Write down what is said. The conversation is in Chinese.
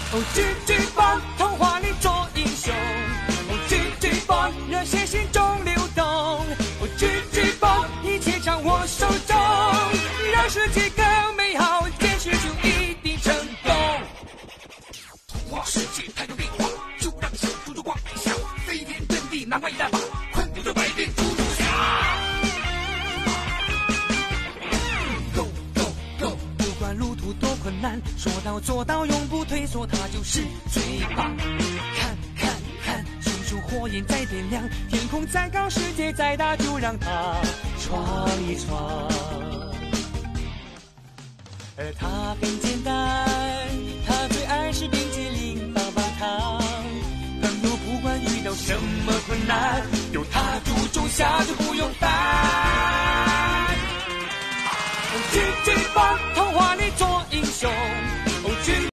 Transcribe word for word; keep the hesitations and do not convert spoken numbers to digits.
哦，巨巨棒，童话里做英雄。哦，巨巨棒，热血心中流动。哦，巨巨棒，一切掌握手中，让世界更美好，坚持就一定成功。 哇，世界太多变化，就让小猪猪逛一下，飞天遁地难关一大把，困难就百变猪猪侠。Go go go， 不管路途多困难，说到做到，永不退缩，他就是最棒。看看看，熊熊火焰在点亮，天空再高，世界再大，就让它闯一闯。而它很简单。